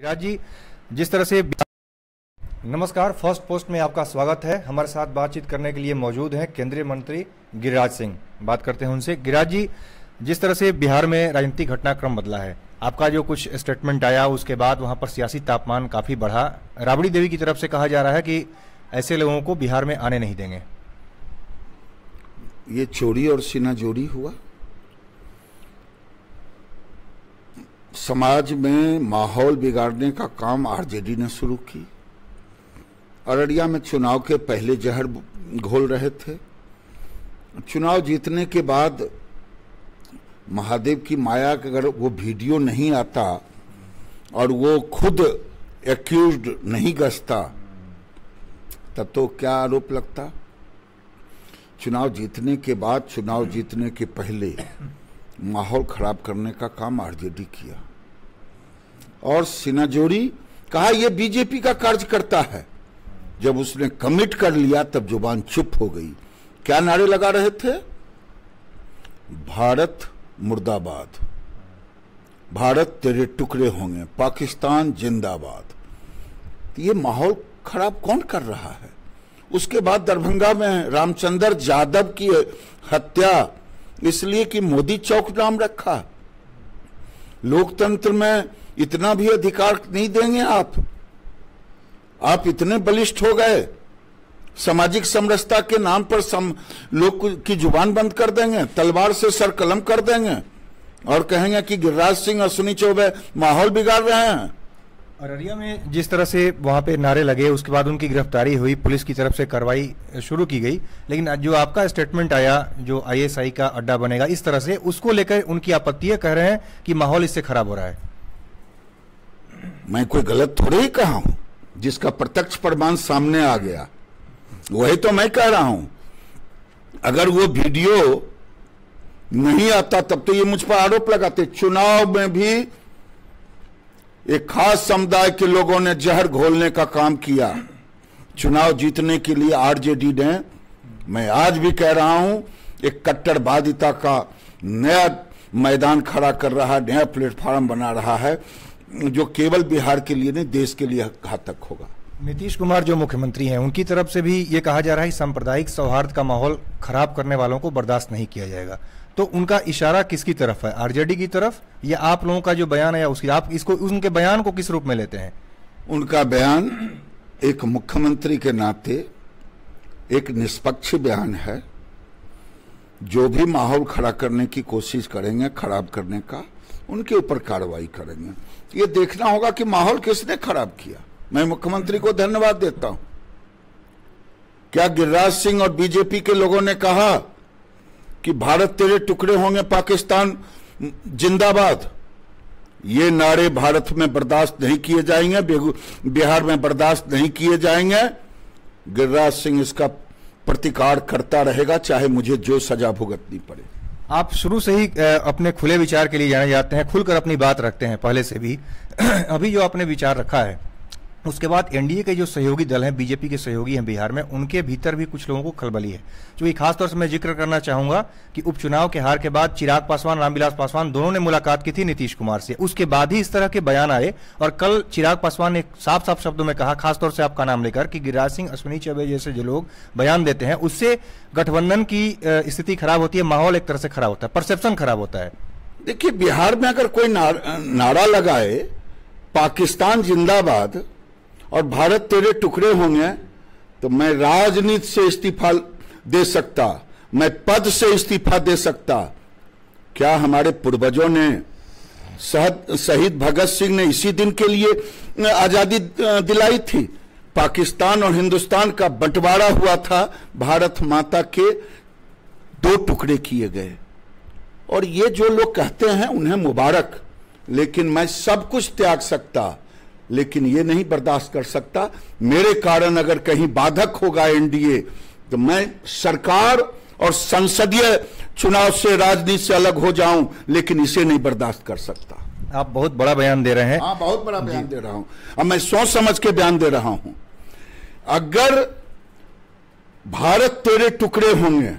गिरिराज जी, जिस तरह से नमस्कार, फर्स्ट पोस्ट में आपका स्वागत है। हमारे साथ बातचीत करने के लिए मौजूद हैं केंद्रीय मंत्री गिरिराज सिंह। बात करते हैं उनसे। गिरिराज जी, जिस तरह से बिहार में राजनीतिक घटनाक्रम बदला है, आपका जो कुछ स्टेटमेंट आया उसके बाद वहां पर सियासी तापमान काफी बढ़ा। राबड़ी देवी की तरफ से कहा जा रहा है कि ऐसे लोगों को बिहार में आने नहीं देंगे। ये चोरी और सीनाजोरी हुआ। समाज में माहौल बिगाड़ने का काम आरजेडी ने शुरू की। अररिया में चुनाव के पहले जहर घोल रहे थे। चुनाव जीतने के बाद महादेव की माया का अगर वो वीडियो नहीं आता और वो खुद एक्यूज्ड नहीं गसता तब तो क्या आरोप लगता। चुनाव जीतने के बाद, चुनाव जीतने के पहले माहौल खराब करने का काम आरजेडी किया। और सिनाजोरी कहा यह बीजेपी का कार्यकर्ता है। जब उसने कमिट कर लिया तब जुबान चुप हो गई। क्या नारे लगा रहे थे? भारत मुर्दाबाद, भारत तेरे टुकड़े होंगे, पाकिस्तान जिंदाबाद। ये माहौल खराब कौन कर रहा है? उसके बाद दरभंगा में रामचंद्र यादव की हत्या इसलिए कि मोदी चौक नाम रखा। लोकतंत्र में इतना भी अधिकार नहीं देंगे आप इतने बलिष्ठ हो गए। सामाजिक समरसता के नाम पर लोग की जुबान बंद कर देंगे, तलवार से सर कलम कर देंगे और कहेंगे कि गिरिराज सिंह, अश्विनी चौबे माहौल बिगाड़ रहे हैं। अररिया में जिस तरह से वहां पे नारे लगे, उसके बाद उनकी गिरफ्तारी हुई, पुलिस की तरफ से कार्रवाई शुरू की गई, लेकिन जो आपका स्टेटमेंट आया जो आईएसआई का अड्डा बनेगा इस तरह से, उसको लेकर उनकी आपत्ति है, कह रहे हैं कि माहौल इससे खराब हो रहा है। मैं कोई गलत थोड़े ही कहा हूं, जिसका प्रत्यक्ष प्रमाण सामने आ गया वही तो मैं कह रहा हूं। अगर वो वीडियो नहीं आता तब तो ये मुझ पर आरोप लगाते। चुनाव में भी एक खास समुदाय के लोगों ने जहर घोलने का काम किया चुनाव जीतने के लिए आरजेडी ने। मैं आज भी कह रहा हूं, एक कट्टरवादिता का नया मैदान खड़ा कर रहा है, नया प्लेटफॉर्म बना रहा है जो केवल बिहार के लिए नहीं देश के लिए घातक होगा। नीतीश कुमार जो मुख्यमंत्री हैं, उनकी तरफ से भी ये कहा जा रहा है सांप्रदायिक सौहार्द का माहौल खराब करने वालों को बर्दाश्त नहीं किया जाएगा। तो उनका इशारा किसकी तरफ है, आरजेडी की तरफ या आप लोगों का जो बयान है, या उसकी आप इसको, उनके बयान को किस रूप में लेते हैं? उनका बयान एक मुख्यमंत्री के नाते एक निष्पक्ष बयान है। जो भी माहौल खड़ा करने की कोशिश करेंगे, खराब करने का, उनके ऊपर कार्रवाई करेंगे। ये देखना होगा कि माहौल किसने खराब किया। मैं मुख्यमंत्री को धन्यवाद देता हूं। क्या गिरिराज सिंह और बीजेपी के लोगों ने कहा कि भारत तेरे टुकड़े होंगे, पाकिस्तान जिंदाबाद? ये नारे भारत में बर्दाश्त नहीं किए जाएंगे, बिहार में बर्दाश्त नहीं किए जाएंगे। गिरिराज सिंह इसका प्रतिकार करता रहेगा, चाहे मुझे जो सजा भुगतनी पड़े। आप शुरू से ही अपने खुले विचार के लिए जाने जाते हैं, खुलकर अपनी बात रखते हैं पहले से भी। अभी जो आपने विचार रखा है, उसके बाद एनडीए के जो सहयोगी दल हैं, बीजेपी के सहयोगी हैं बिहार में, उनके भीतर भी कुछ लोगों को खलबली है। जो कि खासतौर से मैं जिक्र करना चाहूंगा कि उपचुनाव के हार के बाद चिराग पासवान, रामविलास पासवान दोनों ने मुलाकात की थी नीतीश कुमार से। उसके बाद ही इस तरह के बयान आए और कल चिराग पासवान ने साफ साफ शब्दों में कहा, खासतौर से आपका नाम लेकर, कि गिरिराज सिंह, अश्विनी चौबे जैसे जो लोग बयान देते हैं उससे गठबंधन की स्थिति खराब होती है, माहौल एक तरह से खराब होता है, परसेप्शन खराब होता है। देखिए, बिहार में अगर कोई नारा लगाए पाकिस्तान जिंदाबाद और भारत तेरे टुकड़े होंगे, तो मैं राजनीति से इस्तीफा दे सकता, मैं पद से इस्तीफा दे सकता। क्या हमारे पूर्वजों ने, शहीद भगत सिंह ने इसी दिन के लिए आजादी दिलाई थी? पाकिस्तान और हिंदुस्तान का बंटवारा हुआ था, भारत माता के दो टुकड़े किए गए। और ये जो लोग कहते हैं उन्हें मुबारक, लेकिन मैं सब कुछ त्याग सकता, लेकिन ये नहीं बर्दाश्त कर सकता मेरे कारण अगर कहीं बाधक होगा एनडीए तो मैं सरकार और संसदीय चुनाव से, राजनीति से अलग हो जाऊं, लेकिन इसे नहीं बर्दाश्त कर सकता। आप बहुत बड़ा बयान दे रहे हैं। हाँ, बहुत बड़ा बयान दे रहा हूं। अब मैं सोच समझ के बयान दे रहा हूं। अगर भारत तेरे टुकड़े होंगे,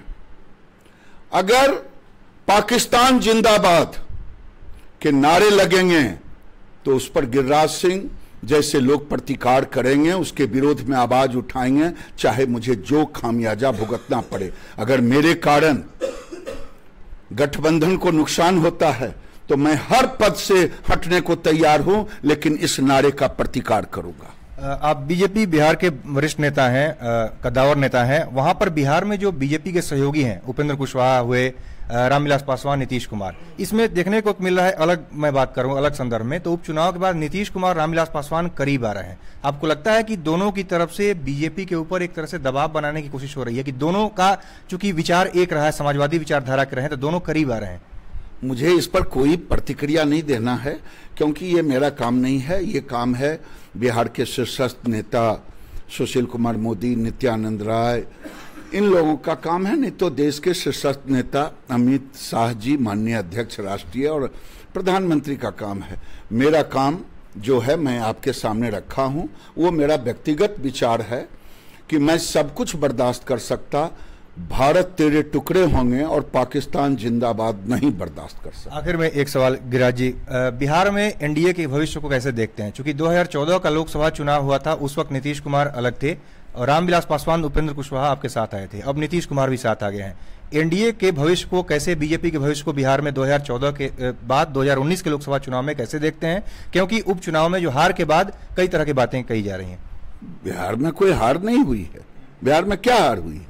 अगर पाकिस्तान जिंदाबाद के नारे लगेंगे तो उस पर गिरिराज सिंह जैसे लोग प्रतिकार करेंगे, उसके विरोध में आवाज उठाएंगे, चाहे मुझे जो खामियाजा भुगतना पड़े। अगर मेरे कारण गठबंधन को नुकसान होता है तो मैं हर पद से हटने को तैयार हूं, लेकिन इस नारे का प्रतिकार करूंगा। आप बीजेपी बिहार के वरिष्ठ नेता हैं, कद्दावर नेता हैं। वहां पर बिहार में जो बीजेपी के सहयोगी हैं, उपेंद्र कुशवाहा हुए, रामविलास पासवान, नीतीश कुमार, इसमें देखने को मिल रहा है, अलग मैं बात करूं अलग संदर्भ में, तो उपचुनाव के बाद नीतीश कुमार, रामविलास पासवान करीब आ रहे हैं। आपको लगता है कि दोनों की तरफ से बीजेपी के ऊपर एक तरह से दबाव बनाने की कोशिश हो रही है कि दोनों का चूंकि विचार एक रहा है, समाजवादी विचारधारा के रहे हैं, तो दोनों करीब आ रहे हैं? मुझे इस पर कोई प्रतिक्रिया नहीं देना है, क्योंकि ये मेरा काम नहीं है। ये काम है बिहार के शीर्षस्थ नेता सुशील कुमार मोदी, नित्यानंद राय, इन लोगों का काम है। नहीं तो देश के शीर्षस्थ नेता अमित शाह जी, माननीय अध्यक्ष राष्ट्रीय और प्रधानमंत्री का काम है। मेरा काम जो है मैं आपके सामने रखा हूं, वो मेरा व्यक्तिगत विचार है कि मैं सब कुछ बर्दाश्त कर सकता, भारत तेरे टुकड़े होंगे और पाकिस्तान जिंदाबाद नहीं बर्दाश्त कर सकता। आखिर में एक सवाल गिरिराज जी, बिहार में एनडीए के भविष्य को कैसे देखते हैं? चूंकि 2014 का लोकसभा चुनाव हुआ था, उस वक्त नीतीश कुमार अलग थे और रामविलास पासवान, उपेंद्र कुशवाहा आपके साथ आए थे। अब नीतीश कुमार भी साथ आ गए हैं। एनडीए के भविष्य को कैसे, बीजेपी के भविष्य को बिहार में 2014 के बाद 2019 के लोकसभा चुनाव में कैसे देखते हैं? क्योंकि उपचुनाव में जो हार के बाद कई तरह की बातें कही जा रही हैं। बिहार में कोई हार नहीं हुई है। बिहार में क्या हार हुई है?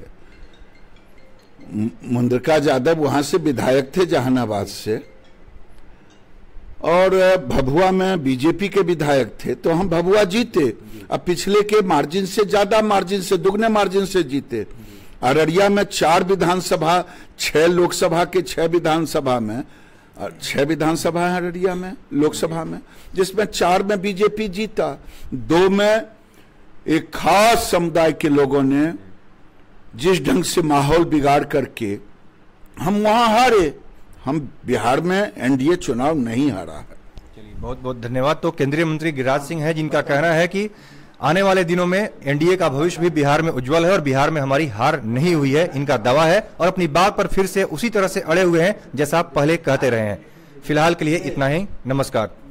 मुंद्रिका यादव वहां से विधायक थे जहानाबाद से, और भभुआ में बीजेपी के विधायक थे, तो हम भभुआ जीते। अब पिछले के मार्जिन से ज्यादा मार्जिन से, दुगने मार्जिन से जीते। अररिया में 4 विधानसभा, 6 लोकसभा के 6 विधानसभा में, 6 विधानसभा है अररिया में लोकसभा में, जिसमें 4 में बीजेपी जीता, 2 में एक खास समुदाय के लोगों ने जिस ढंग से माहौल बिगाड़ करके हम वहां हारे। हम बिहार में एनडीए चुनाव नहीं हारा है। चलिए, बहुत बहुत धन्यवाद। तो केंद्रीय मंत्री गिरिराज सिंह है, जिनका कहना है कि आने वाले दिनों में एनडीए का भविष्य भी बिहार में उज्जवल है और बिहार में हमारी हार नहीं हुई है, इनका दावा है, और अपनी बात पर फिर से उसी तरह से अड़े हुए हैं जैसा आप पहले कहते रहे हैं। फिलहाल के लिए इतना ही, नमस्कार।